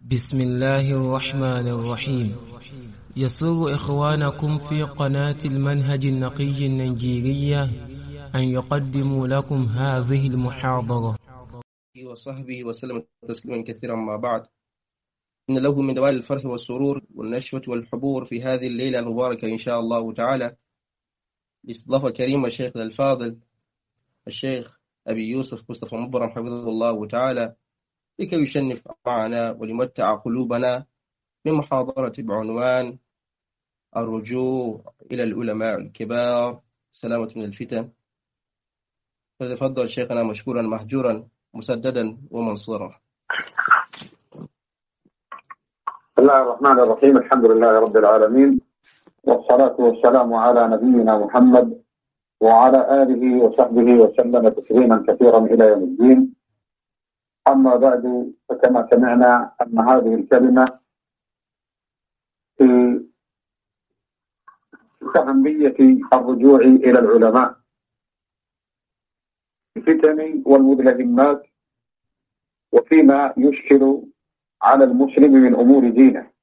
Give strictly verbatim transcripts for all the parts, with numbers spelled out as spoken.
بسم الله الرحمن الرحيم. يسر إخوانكم في قناة المنهج النقي النيجيرية أن يقدموا لكم هذه المحاضرة. وصحبه وسلم تسليما كثيرا. ما بعد، إن له من دوال الفرح والسرور والنشوة والحبور في هذه الليلة المباركة إن شاء الله تعالى لاستضافة كريم الشيخ الفاضل الشيخ أبي يوسف مصطفى مبرم حفظه الله تعالى، لكي يشنف معنا وليمتع قلوبنا بمحاضرة بعنوان الرجوع إلى العلماء الكبار سلامة من الفتن. فليتفضل شيخنا مشكورا مهجورا مسددا ومنصورا. بسم الله الرحمن الرحيم. الحمد لله رب العالمين، والصلاة والسلام على نبينا محمد وعلى آله وصحبه وسلم تسليما كثيرا إلى يوم الدين. أما بعد، فكما سمعنا أن هذه الكلمة في أهمية الرجوع إلى العلماء في الفتن والمدلهمات وفيما يشكل على المسلم من أمور دينه،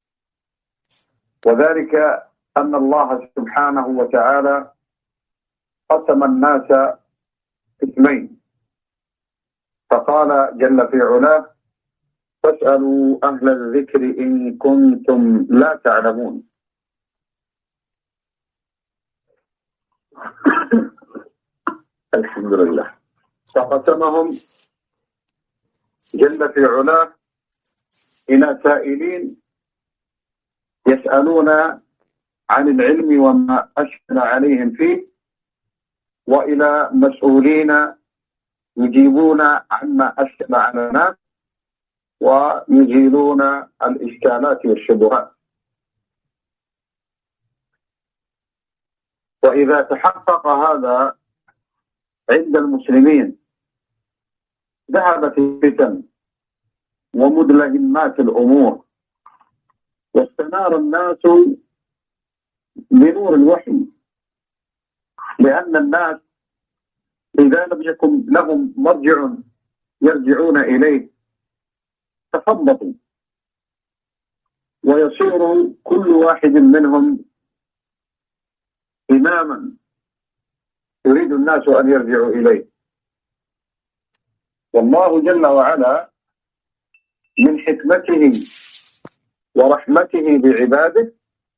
وذلك أن الله سبحانه وتعالى قسم الناس قسمين، فقال جل في علاه: فاسألوا أهل الذكر إن كنتم لا تعلمون. الحمد لله. فقسمهم جل في علاه إلى سائلين يسألون عن العلم وما أشكل عليهم فيه، وإلى مسؤولين يجيبون عما أشكل على الناس ويزيلون الإشكالات والشبهات. وإذا تحقق هذا عند المسلمين ذهبت الفتن ومدلهمات الأمور، واستنار الناس بنور الوحي، لأن الناس إذا لم يكن لهم مرجع يرجعون إليه تفضلوا، ويصير كل واحد منهم إماما يريد الناس أن يرجعوا إليه. والله جل وعلا من حكمته ورحمته بعباده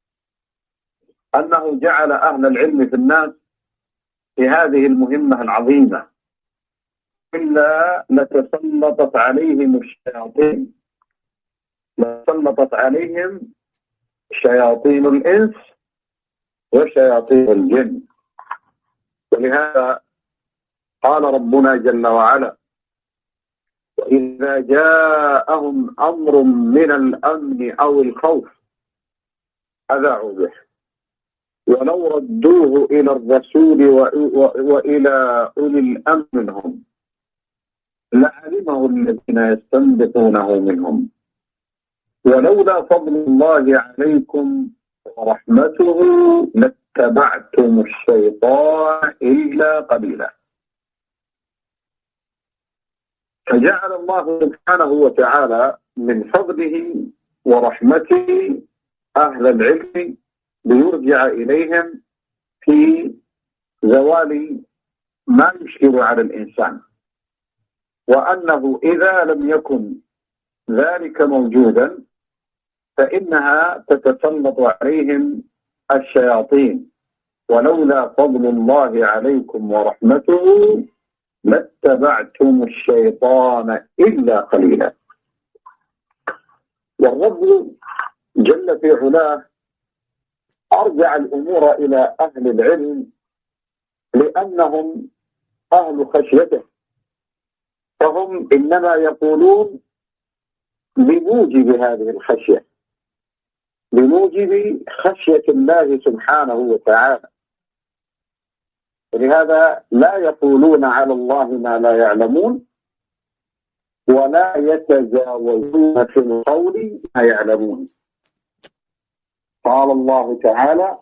أنه جعل أهل العلم في الناس في هذه المهمة العظيمة، إلا لتسلطت عليهم الشياطين، لتسلطت عليهم شياطين الإنس وشياطين الجن. ولهذا قال ربنا جل وعلا: وإذا جاءهم أمر من الأمن أو الخوف أذاعوا به ولو ردوه إلى الرسول وإلى أولي الأمر منهم لعلمه الذين يستنبطونه منهم ولولا فضل الله عليكم ورحمته لاتبعتم الشيطان إلا قليلا. فجعل الله سبحانه وتعالى من فضله ورحمته أهل العلم ليرجع إليهم في زوال ما يشكل على الإنسان، وأنه إذا لم يكن ذلك موجودا فإنها تتسلط عليهم الشياطين، ولولا فضل الله عليكم ورحمته لاتبعتم الشيطان إلا قليلا. والرب جل في علاه أرجع الأمور إلى أهل العلم لأنهم أهل خشيته، فهم إنما يقولون بموجب هذه الخشية، بموجب خشية الله سبحانه وتعالى. ولهذا لا يقولون على الله ما لا يعلمون، ولا يتجاوزون في القول ما يعلمون. قال الله تعالى: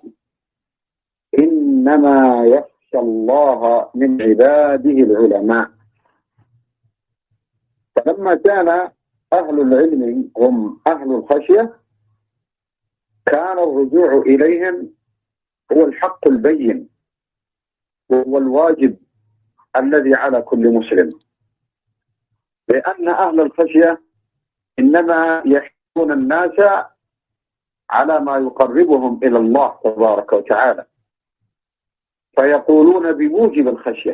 إنما يخشى الله من عباده العلماء. فلما كان أهل العلم هم أهل الخشية كان الرجوع إليهم هو الحق البين وهو الواجب الذي على كل مسلم، لأن أهل الخشية إنما يحثون الناس على ما يقربهم إلى الله تبارك وتعالى، فيقولون بموجب الخشية.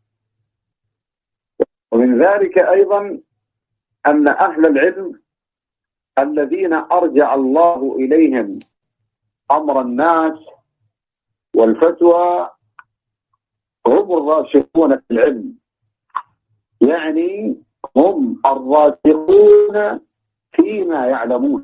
ومن ذلك أيضا أن أهل العلم الذين أرجع الله إليهم أمر الناس والفتوى هم الراسخون في العلم، يعني هم الراسخون فيما يعلمون.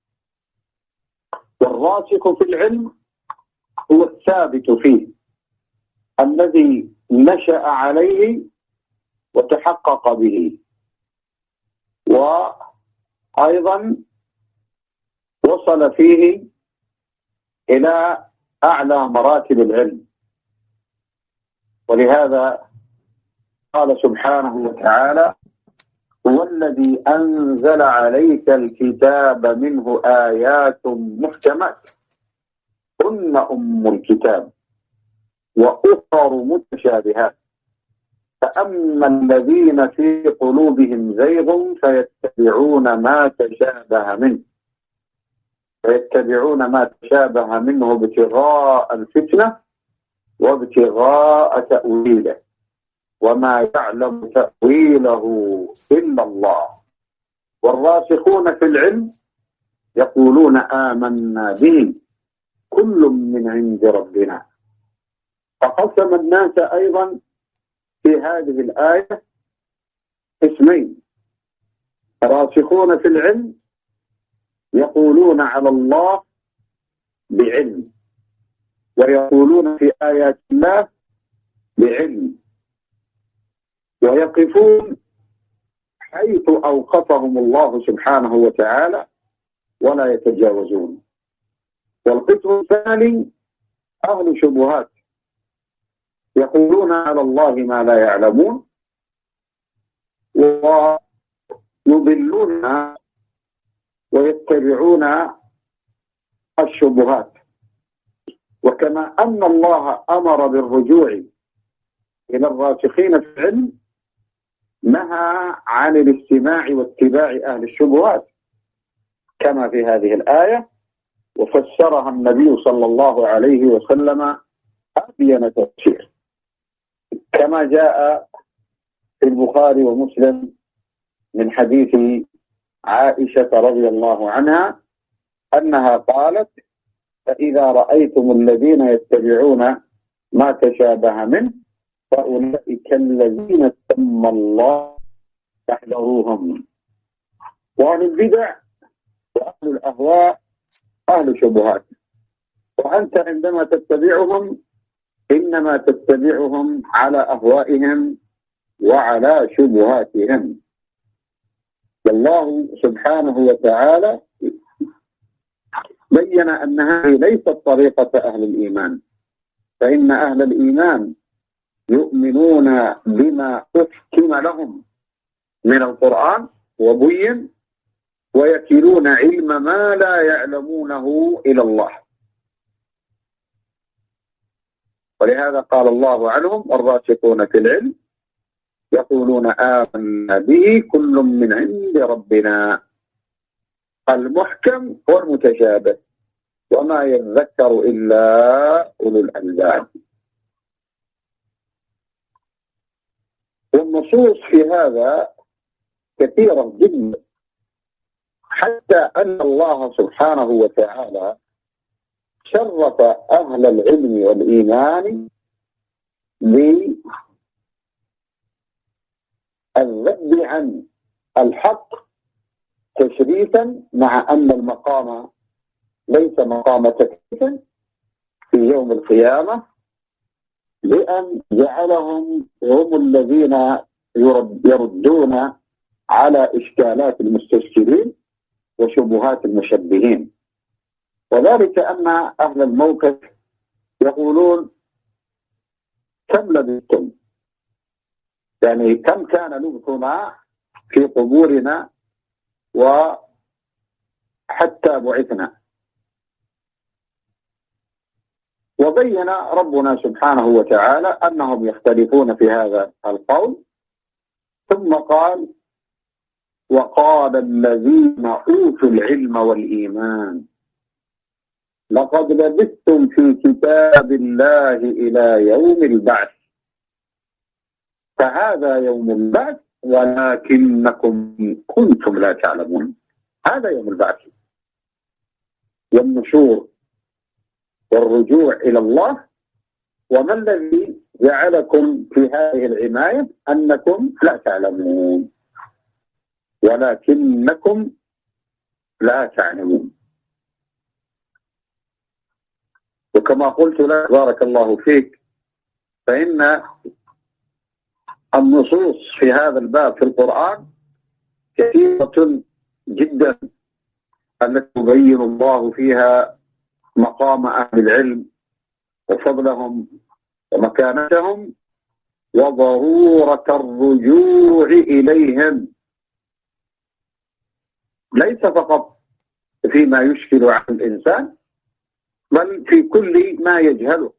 والراسخ في العلم هو الثابت فيه الذي نشأ عليه وتحقق به، وأيضا وصل فيه إلى أعلى مراتب العلم. ولهذا قال سبحانه وتعالى: هو الذي أنزل عليك الكتاب منه آيات محكمات هن أم الكتاب وأخر متشابهات فأما الذين في قلوبهم زيغ فيتبعون ما تشابه منه فيتبعون ما تشابه منه ابتغاء الفتنة وابتغاء تأويله وما يعلم تأويله إلا الله. والراسخون في العلم يقولون آمنا به كل من عند ربنا. فقسم الناس أيضا في هذه الآية اسمين: راسخون في العلم يقولون على الله بعلم، ويقولون في آيات الله بعلم، ويقفون حيث أوقفهم الله سبحانه وتعالى ولا يتجاوزون. والقسم الثاني أهل شبهات يقولون على الله ما لا يعلمون ويضلون ويتبعون الشبهات. وكما أن الله أمر بالرجوع إلى الراسخين في العلم نهى عن الاستماع واتباع أهل الشبهات كما في هذه الآية، وفسرها النبي صلى الله عليه وسلم أبين تفسير كما جاء في البخاري ومسلم من حديث عائشة رضي الله عنها أنها قالت: فإذا رأيتم الذين يتبعون ما تشابه منه فأولئك الذين سمى الله فاحذروهم. وأهل البدع وأهل الأهواء أهل شبهات، وأنت عندما تتبعهم إنما تتبعهم على أهوائهم وعلى شبهاتهم. والله سبحانه وتعالى بين أن هذه ليست طريقة أهل الإيمان، فإن أهل الإيمان يؤمنون بما أحكم لهم من القرآن وبين، ويكلون علم ما لا يعلمونه إلى الله. ولهذا قال الله عنهم: الراسخون في العلم يقولون آمنا به كل من عند ربنا. المحكم والمتشابه، وما يذكر إلا أولو الألباب. والنصوص في هذا كثيرة جدا، حتى أن الله سبحانه وتعالى شرف أهل العلم والإيمان بالذب عن الحق تشريفا، مع أن المقام ليس مقام تكليف في يوم القيامة، لأن جعلهم هم الذين يردون على إشكالات المستشكلين وشبهات المشبهين. وذلك أن أهل الموقف يقولون: كم لبثتم؟ يعني كم كان لبثنا في قبورنا وحتى بعثنا. وبين ربنا سبحانه وتعالى أنهم يختلفون في هذا القول، ثم قال: وقال الذين أوتوا العلم والإيمان لقد لبثتم في كتاب الله إلى يوم البعث فهذا يوم البعث ولكنكم كنتم لا تعلمون. هذا يوم البعث والنشور والرجوع إلى الله. وما الذي جعلكم في هذه العناية؟ أنكم لا تعلمون ولكنكم لا تعلمون. وكما قلت لك بارك الله فيك، فإن النصوص في هذا الباب في القرآن كثيرة جدا التي يبين الله فيها مقام أهل العلم وفضلهم ومكانتهم وضرورة الرجوع إليهم، ليس فقط فيما يشكل على الإنسان بل في كل ما يجهله،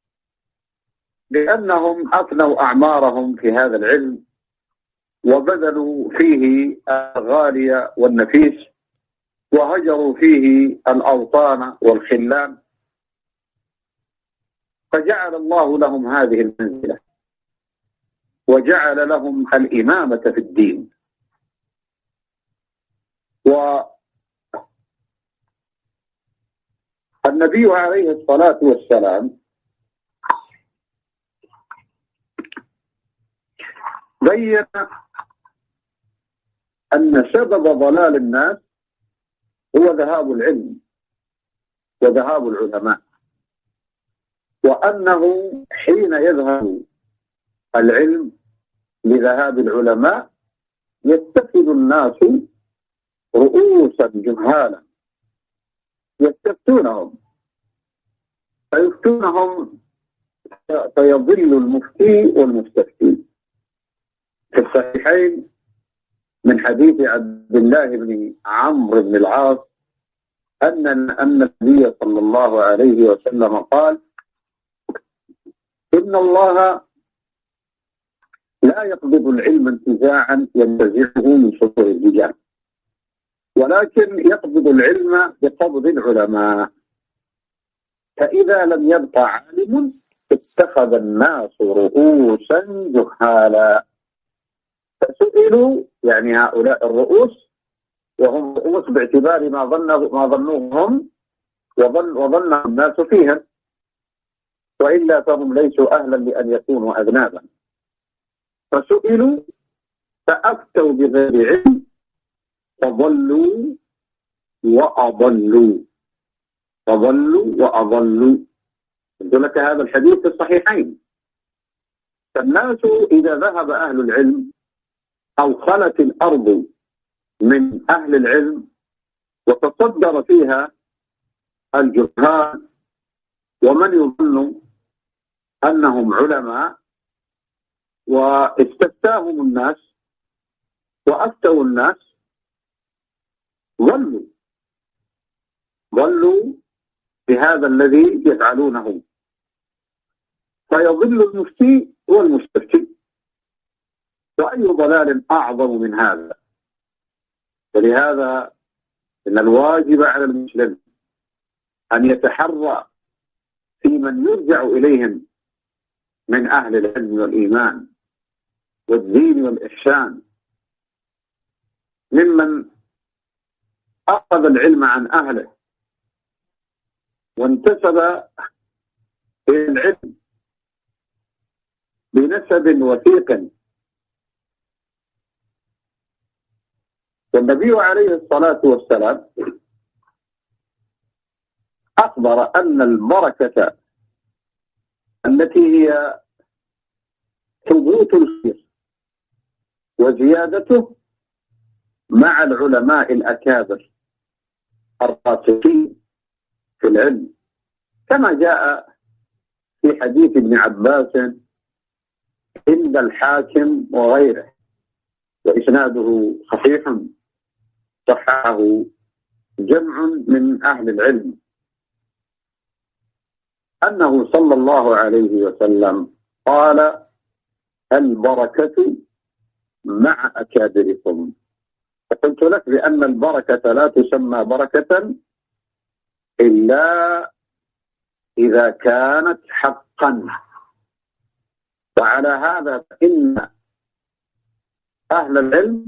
لأنهم أفنوا أعمارهم في هذا العلم وبذلوا فيه الغالي والنفيس وهجروا فيه الأوطان والخلان، فجعل الله لهم هذه المنزلة وجعل لهم الإمامة في الدين. والنبي عليه الصلاة والسلام بين أن سبب ضلال الناس هو ذهاب العلم وذهاب العلماء، وأنه حين يذهب العلم لذهاب العلماء يتخذ الناس رؤوسا جهالا يستفتونهم فيفتونهم فيضل المفتي والمستفتي. في الصحيحين من حديث عبد الله بن عمرو بن العاص أن أن النبي صلى الله عليه وسلم قال: إن الله لا يقبض العلم انتزاعا ينتزعه من صدور الرجال، ولكن يقبض العلم بقبض العلماء، فإذا لم يبق عالم اتخذ الناس رؤوسا جهالا. فسئلوا يعني هؤلاء الرؤوس، وهم رؤوس باعتبار ما ظنوا ما ظنوهم وظن وظن الناس فيهم، وإلا فهم ليسوا أهلا لأن يكونوا أذنابا. فسئلوا فأفتوا بغير علم فضلوا وأضلوا فضلوا وأضلوا. قلت لك هذا الحديث في الصحيحين. فالناس إذا ذهب أهل العلم أو خلت الأرض من أهل العلم وتصدر فيها الجهال ومن يظن أنهم علماء واستفتاهم الناس وأفتوا الناس، ظلوا ظلوا بهذا الذي يفعلونه، فيضل المفتي والمستفتي. وأي ضلال أعظم من هذا؟ ولهذا إن الواجب على المسلم أن يتحرى في من يرجع إليهم من أهل العلم والإيمان والدين والإحسان، ممن أخذ العلم عن أهله وانتسب إلى العلم بنسب وثيق. والنبي عليه الصلاة والسلام أخبر أن البركة التي هي ثبوت الخير وزيادته مع العلماء الأكابر الراسخين في العلم، كما جاء في حديث ابن عباس عند الحاكم وغيره وإسناده صحيح صححه جمع من أهل العلم أنه صلى الله عليه وسلم قال: البركة مع أكابركم. فقلت لك بأن البركة لا تسمى بركة إلا إذا كانت حقا. وعلى هذا فإن أهل العلم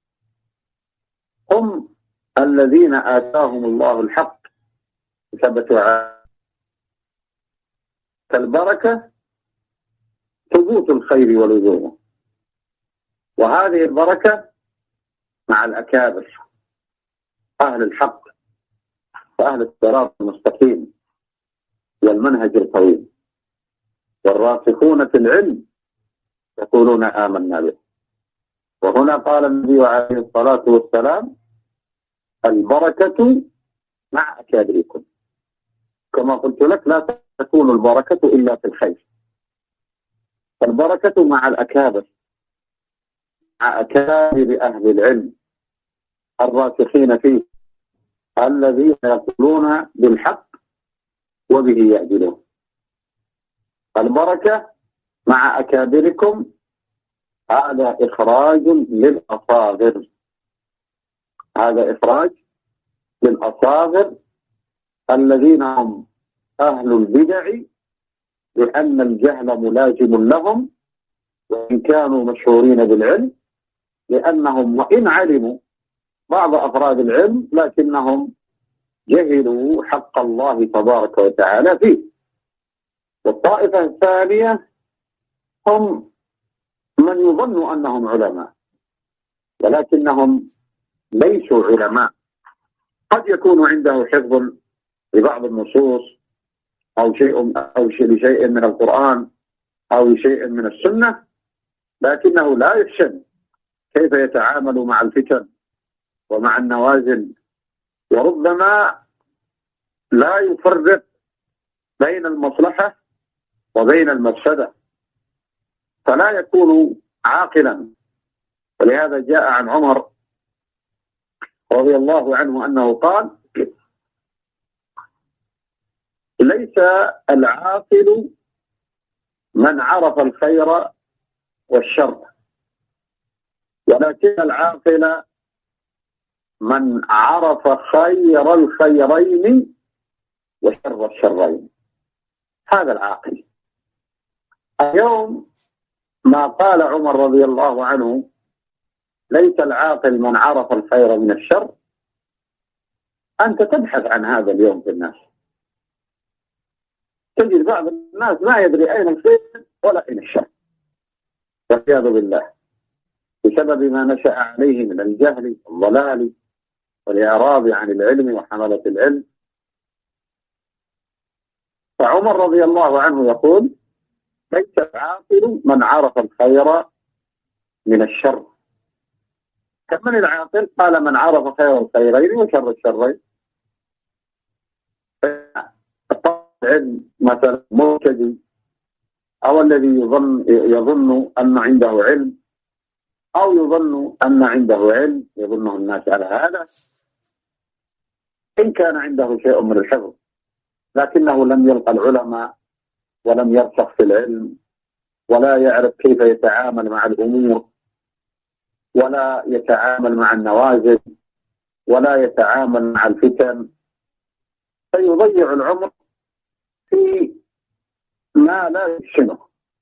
هم الذين آتاهم الله الحق ثبتوا على البركة ثبوت الخير ولزومه، وهذه البركة مع الأكابر أهل الحق وأهل الصراط المستقيم والمنهج القويم، والراسخون في العلم يقولون آمنا به. وهنا قال النبي عليه الصلاة والسلام: البركة مع أكابركم. كما قلت لك لا تكون البركة إلا في الخير، فالبركة مع الأكابر، مع أكابر أهل العلم الراسخين فيه الذين يقولون بالحق وبه يعدلون. البركة مع أكابركم هذا إخراج للأصاغر، هذا إخراج للأصاغر الذين هم أهل البدع، لأن الجهل ملازم لهم وإن كانوا مشهورين بالعلم، لأنهم وإن علموا بعض أفراد العلم لكنهم جهلوا حق الله تبارك وتعالى فيه. والطائفة الثانية هم من يظن أنهم علماء ولكنهم ليسوا علماء، قد يكون عنده حفظ لبعض النصوص أو شيء أو لشيء من القرآن أو شيء من السنة، لكنه لا يحسن كيف يتعامل مع الفتن ومع النوازل، وربما لا يفرق بين المصلحة وبين المفسدة، فلا يكون عاقلا. ولهذا جاء عن عمر رضي الله عنه أنه قال: ليس العاقل من عرف الخير والشر، ولكن العاقل من عرف خير الخيرين وشر الشرين. هذا العاقل. اليوم ما قال عمر رضي الله عنه: ليس العاقل من عرف الخير من الشر، أنت تبحث عن هذا اليوم في الناس، تجد بعض الناس ما يدري أين الخير ولا أين الشر والعياذ بالله، بسبب ما نشأ عليه من الجهل والضلال والإعراض عن العلم وحملة العلم. فعمر رضي الله عنه يقول: ليس العاقل من عرف الخير من الشر. كمن العاقل؟ قال: من عرف خير الخيرين وشر الشرين. العلم مثلا مبتدئ أو الذي يظن يظن أن عنده علم أو يظن أن عنده علم يظنه الناس على هذا، إن كان عنده شيء من الحفظ لكنه لم يلقى العلماء ولم يرسخ في العلم ولا يعرف كيف يتعامل مع الأمور ولا يتعامل مع النوازل ولا يتعامل مع الفتن، فيضيع العمر في ما لا يحسنه.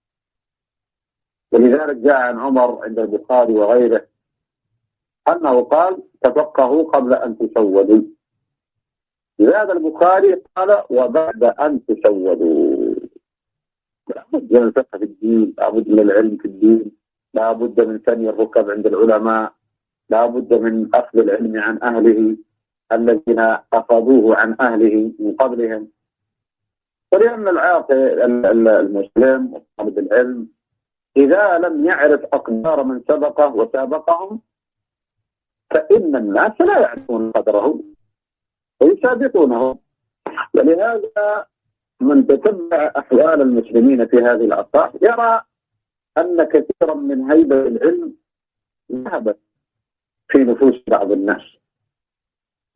ولذلك جاء عن عمر عند البخاري وغيره أنه قال: تفقهوا قبل أن تسودوا. زاد البخاري قال: وبعد أن تسودوا. لابد من الفقه في الدين، لابد من العلم في الدين، لابد من ثني الركب عند العلماء، لابد من أخذ العلم عن أهله الذين أخذوه عن أهله من قبلهم. ولأن العاقل المسلم وطالب العلم إذا لم يعرف أقدار من سبقه وسابقهم فإن الناس لا يعرفون قدره ويسابقونه. ولهذا من تتبع أحوال المسلمين في هذه الأوقات يرى أن كثيرا من هيبة العلم ذهبت في نفوس بعض الناس،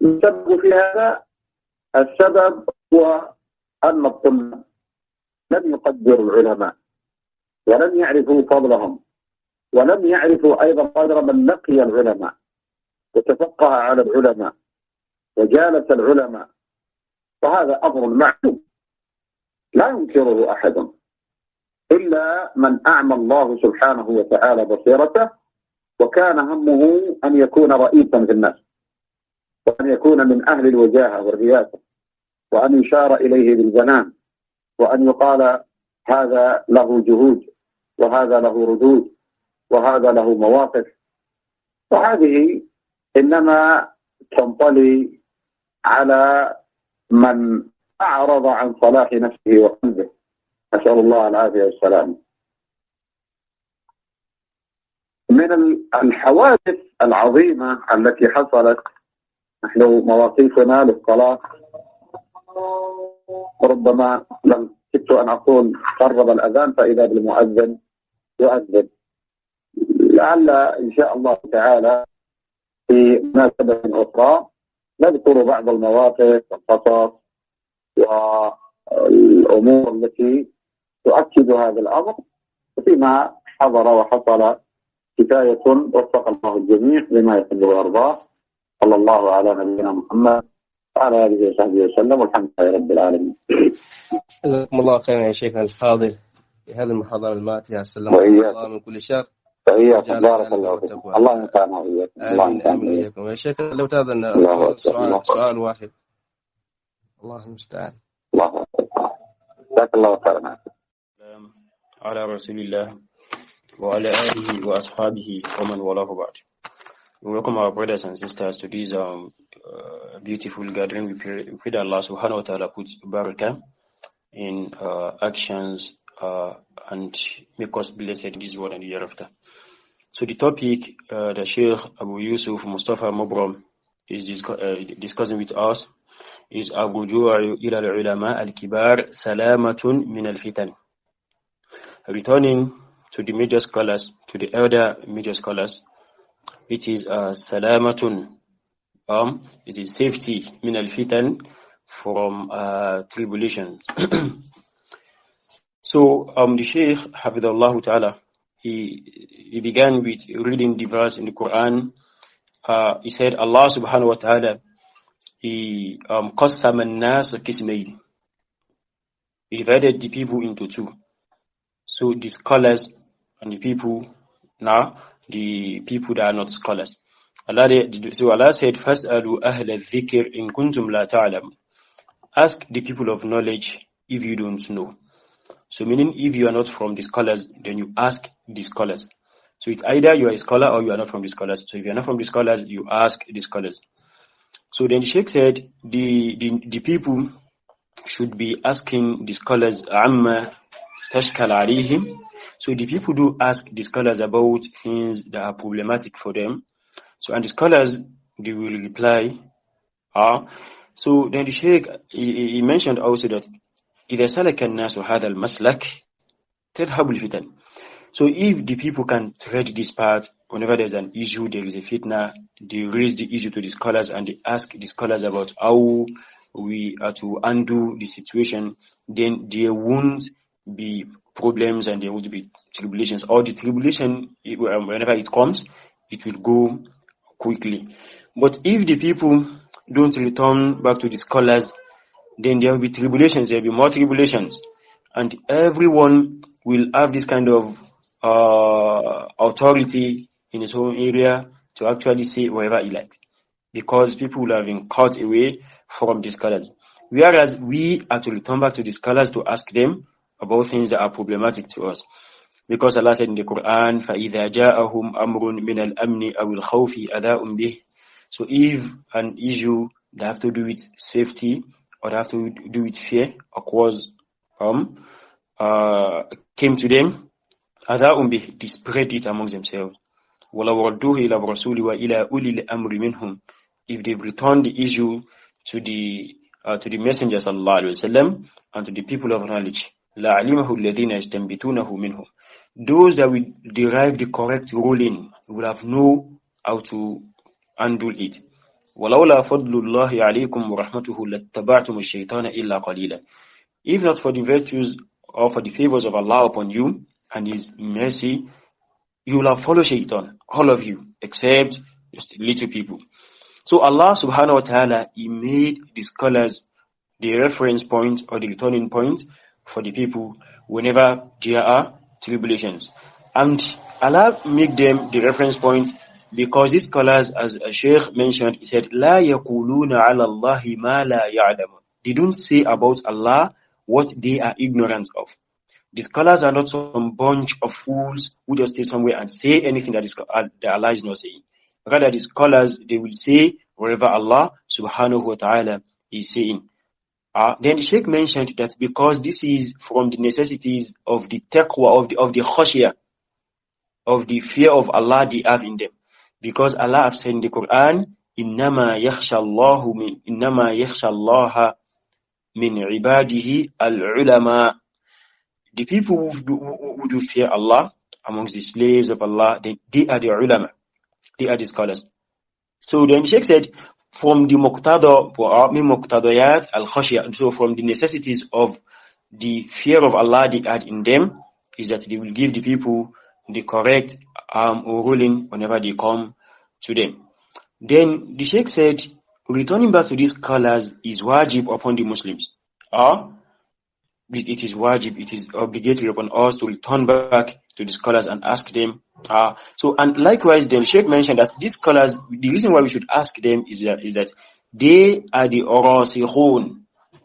السبب في هذا، السبب هو أن الطلاب لم يقدروا العلماء ولم يعرفوا فضلهم، ولم يعرفوا أيضا قدر من لقي العلماء وتفقه على العلماء وجالس العلماء، وهذا أمر معلوم لا ينكره أحد إلا من أعمى الله سبحانه وتعالى بصيرته وكان همه أن يكون رئيسا في الناس، وأن يكون من أهل الوجاهة والرياسة، وأن يشار إليه بالبنان، وأن يقال هذا له جهود وهذا له ردود وهذا له مواقف. وهذه إنما تنطلي على من أعرض عن صلاح نفسه وقلبه، نسأل الله العافية والسلام. من الحوادث العظيمة التي حصلت، نحن مواقفنا للصلاة ربما لم كنت أن أقول قرب الأذان فإذا بالمؤذن يؤذن، لعل إن شاء الله تعالى في مناسبة أخرى نذكر بعض المواقف والقصص والأمور التي تؤكد هذا الأمر، وفيما حضر وحصل كفاية، وفق الله الجميع لما يحب ويرضاه. صلى الله على نبينا محمد وعلى آله وصحبه وسلم، والحمد لله رب العالمين. جزاكم الله خيرا يا شيخنا الفاضل في هذه المحاضرة الماتعة. السلام الله من كل شر. وإياك بارك الله فيك. الله ينفعنا وإياك. الله ينفعنا وإياكم يا شيخ. لو تأذن سؤال سؤال واحد. الله المستعان. الله جزاك الله خيرا. على رسول الله وعلى آله وأصحابه ومن والاه بعد. We welcome our brothers and sisters to this um, uh, beautiful gathering. We pray, we pray that Allah subhanahu wa ta'ala puts barakah in uh, actions uh, and make us blessed in this world and the hereafter. So the topic uh, that Sheikh Abu Yusuf Mustafa Mubram is discuss, uh, discussing with us is Ar-Ruju'u ila al-ulama al-kibar salamatun min al-fitan. Returning to the major scholars, to the elder major scholars, it is uh, salamatun, um, it is safety min al-fitan, from uh, tribulations. So um, the Shaykh Hafidhullah Ta'ala, he, he began with reading the verse in the Quran. Uh, he said, Allah subhanahu wa ta'ala, he um, qasama an-nas qismayn. He divided the people into two. So the scholars and the people, now the people that are not scholars. Allah, so Allah said, "Fas'alu ahla dhikr in kuntum la ta'lam." Ask the people of knowledge if you don't know. So meaning, if you are not from the scholars, then you ask the scholars. So it's either you are a scholar or you are not from the scholars. So if you are not from the scholars, you ask the scholars. So then the Sheikh said, the, the, the people should be asking the scholars, amma stashkal alayhim. So the people do ask the scholars about things that are problematic for them. So, and the scholars, they will reply. Ah, so then the Sheikh, he, he mentioned also that إذا سلك الناس هذا المسلك تذهب الفتن. So if the people can tread this path, whenever there's an issue, there is a fitna, they raise the issue to the scholars and they ask the scholars about how we are to undo the situation, then there won't be problems and there won't be tribulations. Or the tribulation, whenever it comes, it will go quickly. But if the people don't return back to the scholars, then there will be tribulations, there will be more tribulations. And everyone will have this kind of uh, authority in his own area to actually say whatever he likes. Because people will have been cut away from the scholars. Whereas we are to return back to the scholars to ask them about things that are problematic to us. Because Allah said in the Quran, فَإِذَا جَاءَهُمْ أَمْرٌ مِنَ الْأَمْنِ أَوِ الْخَوْفِ أَذَاءٌ بِهِ. So if an issue that have to do with safety, or have to do with fear, or cause, um, uh, came to them, أَذَاءٌ بِهِ, they spread it amongst themselves. وَلَوْ رَدُّوهِ إِلَى الرَّسُولِ وَإِلَى أُولِي الْأَمْرِ مِنْهُمْ. If they return the issue to the uh, to the Messenger sallallahu alaihi wasallam and to the people of knowledge, لَعَلِمَهُ الَّذِينَ يَجْتَنْبِتُونَهُ مِنْهُمْ. Those that will derive the correct ruling will have know how to handle it. وَلَوْلَا فَضْلُ اللَّهِ عَلَيْكُمْ وَرَحْمَتُهُ لَاتَّبَعْتُمُ الشَّيْطَانَ إِلَّا قَلِيلًا. If not for the virtues or for the favors of Allah upon you and His mercy, you will have followed shaitan, all of you, except just little people. So Allah subhanahu wa ta'ala, He made the scholars the reference point or the returning point for the people whenever there are tribulations. And Allah make them the reference point because these scholars, as a Sheikh mentioned, he said, لا يقولون على الله ما لا يعلمون. They don't say about Allah what they are ignorant of. The scholars are not some bunch of fools who just stay somewhere and say anything that, is, that Allah is not saying. Rather, the scholars, they will say wherever Allah subhanahu wa ta'ala is saying. Uh, then the Sheikh mentioned that because this is from the necessities of the taqwa, of the, of the khashiyah, of the fear of Allah they have in them. Because Allah has said in the Quran, إِنَّمَا يَخْشَى اللَّهُ مِنْ إِنَّمَا يَخْشَى اللَّهَ مِنْ عِبَادِهِ الْعُلَمَاءِ. The people who do, who, who do fear Allah, amongst the slaves of Allah, they, they are the ulama. They are the scholars. So then the Sheikh said, from the muqtada, muqtadayat al-khashiyah, so from the necessities of the fear of Allah they had in them, is that they will give the people the correct um, ruling whenever they come to them. Then the Sheikh said, returning back to these scholars is wajib upon the Muslims. Uh, it is wajib, it is obligatory upon us to return back to the scholars and ask them. Uh, so, and likewise, then Sheikh mentioned that these scholars, the reason why we should ask them is that, is that they are the rasikhun.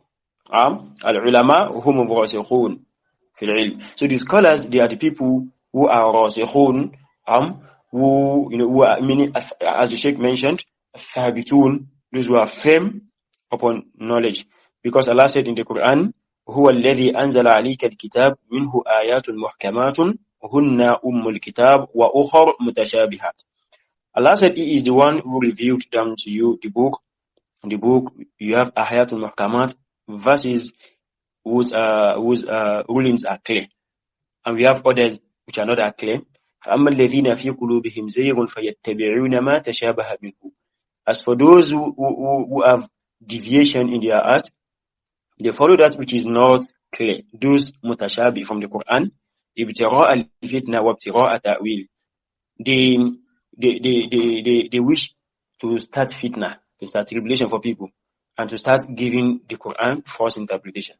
Um, al-ulama hum rasikhun fil ilm. So the scholars, they are the people who are rasikhun, um, who, you know, who are, meaning, as the Sheikh mentioned, thabitun, those who are firm upon knowledge. Because Allah said in the Quran, هو الذي أنزل عليك الكتاب منه آيات محكمات هن أم الكتاب وأخر متشابهات. Allah said He is the one who revealed down to you the book. In the book you have Ayatul Muhkamat, verses whose, uh, whose uh, rulings are clear. And we have others which are not that clear. فَأَمَّا الَّذِينَ فِي قُلُوبِهِمْ زَيْغٌ فَيَتَّبِعُونَ مَا تَشَابَهَ مِنْهُ. As for those who, who, who have deviation in their heart, they follow that which is not clear. Those mutashabi from the Quran, ibtira'a al-fitna wa ibtira'a ta'wil. They, they, they, they, they, they wish to start fitna, to start tribulation for people, and to start giving the Quran false interpretation.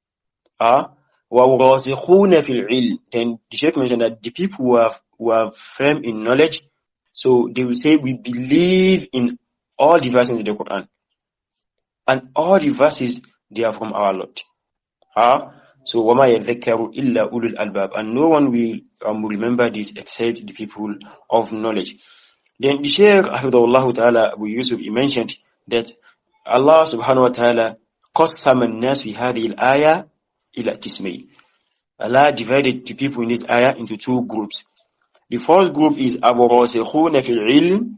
Ah, wa rasikhuna fil ilm. Then the Sheikh mentioned that the people who are, who are firm in knowledge, so they will say, we believe in all the verses in the Quran. And all the verses, they are from our Lord. Ah, so وَمَا يَذَكَّرُ إِلَّا أُولُو الْأَلْبَابِ. And no one will um, remember this except the people of knowledge. Then the Shaykh, Hafidhahullah Ta'ala, Abu Yusuf, he mentioned that Allah subhanahu wa ta'ala قَسَّمَ النَّاسِ فِي هَذِهِ الْآيَةِ إِلَى قِسْمَيْنِ. Allah divided the people in this ayah into two groups. The first group is أَبُو رَاسِخُونَ فِي الْعِلْمِ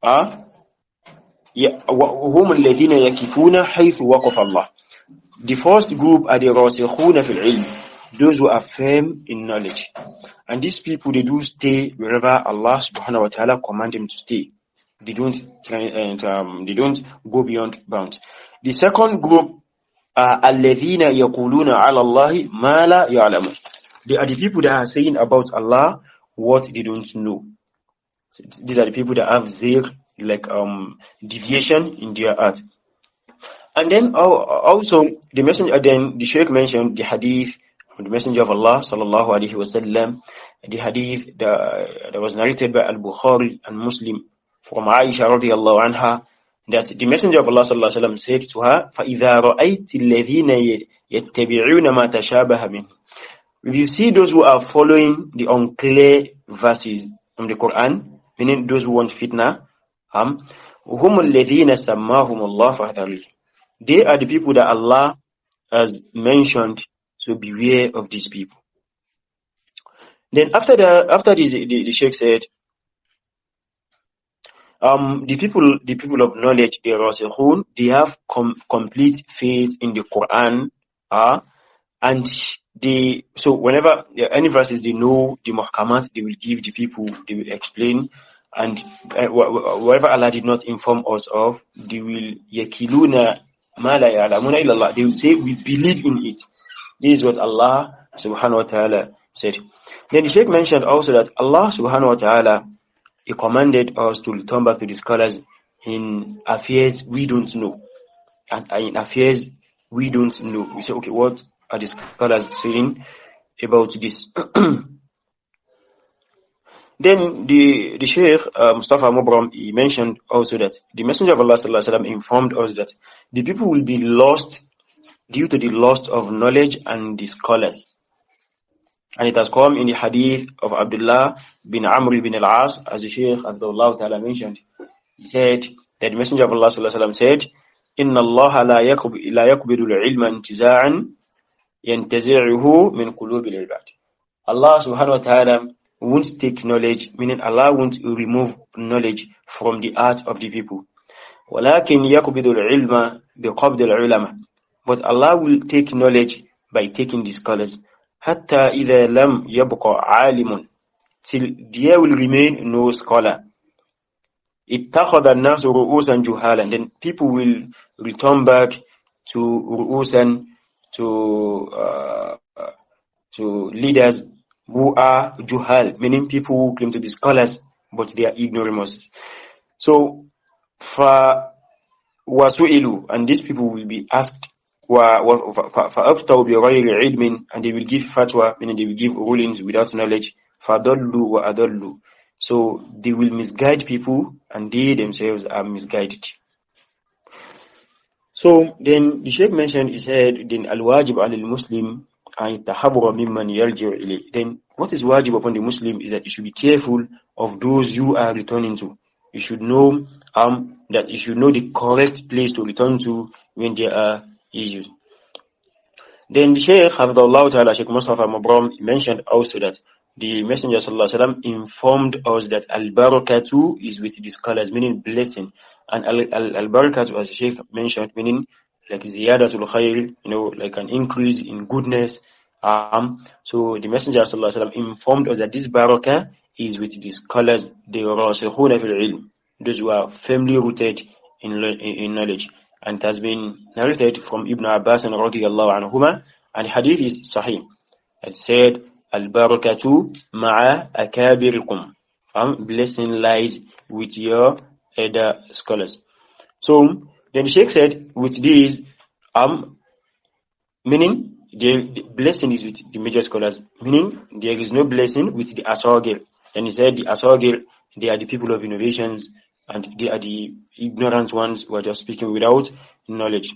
وَهُمُ الَّذِينَ يَكِفُونَ حَيْثُ وَقَفَ اللَّهِ. The first group are the rasikhuna fil ilm, those who are firm in knowledge. And these people, they do stay wherever Allah subhanahu wa ta'ala command them to stay. They don't try, and, um, they don't go beyond bounds. The second group are alladhina yaquluna ala Allahi ma la ya'lamun. They are the people that are saying about Allah what they don't know. So these are the people that have zayg, like um deviation in their heart. And then also the messenger, then the Shaykh mentioned the hadith from the Messenger of Allah sallallahu alaihi wasallam, the hadith that, that was narrated by Al-Bukhari and Muslim from Aisha radiyallahu anha, that the Messenger of Allah sallallahu alaihi wasallam said to her, فَإِذَا رَأَيْتِ الَّذِينَ يَتَّبِعُونَ مَا تَشَابَهَ مِنْهُ. If you see those who are following the unclear verses from the Quran, meaning those who want fitna, um, هُمُ الَّذِينَ سَمَّاهُمُ اللَّهُ فَاحْذَرُوا. They are the people that Allah has mentioned, so beware of these people. Then after the after this, the, the Sheikh said, um, the people the people of knowledge, the rasikhun, they have com- complete faith in the Quran, uh, and they so whenever there are any verses they know the muhkamat, they will give the people, they will explain, and uh, whatever Allah did not inform us of, they will yakiluna ma la ya'lamuna illa Allah. They will say, we believe in it. This is what Allah subhanahu wa ta'ala said. Then the Shaykh mentioned also that Allah subhanahu wa ta'ala, He commanded us to return back to the scholars in affairs we don't know. And in affairs we don't know. We say, okay, what are the scholars saying about this? Then the, the Shaykh, uh, Mustafa Mubram, he mentioned also that the Messenger of Allah sallallahu alaihi wasallam informed us that the people will be lost due to the loss of knowledge and the scholars. And it has come in the hadith of Abdullah bin Amr bin al-As, as the Shaykh Abdullah Ta'ala mentioned. He said that the Messenger of Allah sallallahu alaihi wasallam said, إِنَّ اللَّهَ لَا يَقْبِضُ الْعِلْمَ انْتِزَاعًا يَنْتَزِعُهُ مِنْ قُلُوبِ الْعِبَادِ. Allah subhanahu wa ta'ala won't take knowledge, meaning Allah won't remove knowledge from the heart of the people. وَلَكِنْ يَقْبِضُ الْعِلْمَ بِقَبْضِ الْعُلَمَةِ. But Allah will take knowledge by taking the scholars. حَتَّى إِذَا لَمْ يَبْقَ عَالِمٌ. Till there will remain no scholar. اتَّخَذَ النَّاسُ رُؤُوسًا جُهَالًا. Then people will return back to ru'usan, to uh, to leaders who are juhal, meaning people who claim to be scholars, but they are ignoramuses. So, fa wasu'ilu, and these people will be asked, wa fa'aftau bi ghayri ilmin, and they will give fatwa, meaning they will give rulings without knowledge. Fadallu wa adallu. So they will misguide people, and they themselves are misguided. So then the Shaykh mentioned, he said, then al-wajib al-muslim an yatahabura mimman yarji'u ilayh. Then what is wajib upon the Muslim is that you should be careful of those you are returning to. You should know um that you should know the correct place to return to when there are issues. Then the Shaykh Hafidhahullah Ta'ala, Shaykh Mustafa Mubram, mentioned also that the Messenger sallallahu alaihi wasallam informed us that al-barakatu is with the scholars, meaning blessing. And al-barakatu, as the Shaykh mentioned, meaning like ziyadatul khair, you know, like an increase in goodness. Um, so the Messenger sallallahu alaihi wasallam informed us that this barakah is with the scholars, the rasikhuna fil ilm, those who are firmly rooted in, in, in knowledge. And it has been narrated from Ibn Abbas and radiyallahu anhuma, and the hadith is sahih. It said, al-barakatu ma'a akabirikum. Um, blessing lies with your elder scholars. So then the Sheikh said, with these, um, meaning the, the blessing is with the major scholars, meaning there is no blessing with the asagir. And he said the asagir, they are the people of innovations, and they are the ignorant ones who are just speaking without knowledge.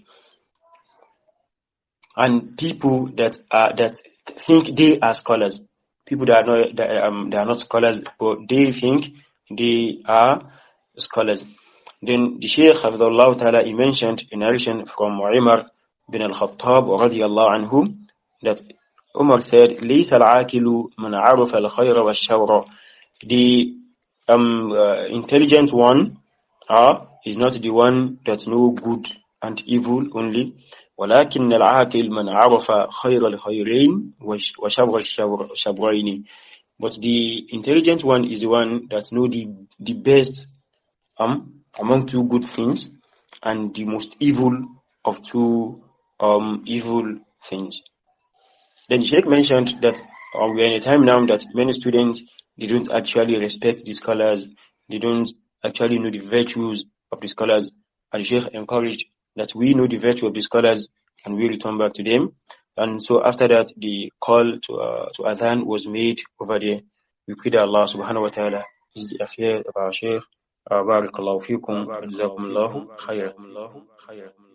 And people that are that think they are scholars, people that are not that, um, they are not scholars, but they think they are scholars. Then the Shaykh Hafidhahullah Ta'ala, he mentioned a narration from Umar bin al-Khattab radiyallahu anhu that Umar said, لَيْسَ الْعَاكِلُ مَنْ عَرَفَ الْخَيْرَ وَالشَّوْرَ. The um, uh, intelligent one uh, is not the one that knows good and evil only. وَلَكِنَّ الْعَاكِلْ مَنْ عَرَفَ خَيْرَ الْخَيْرَيْنِ وَشَبْرَ الشَّبْرَيْنِ. But the intelligent one is the one that knows the, the best um, among two good things and the most evil of two um, evil things. Then the Sheikh mentioned that um, we are in a time now that many students, they don't actually respect the scholars, they don't actually know the virtues of the scholars, and the Sheikh encouraged that we know the virtue of the scholars and we return back to them. And so after that, the call to uh, to Adhan was made over there. We pray that Allah subhanahu wa ta'ala is the affair of our Sheikh. Barakallahu fikum, jazakumullahu khairan.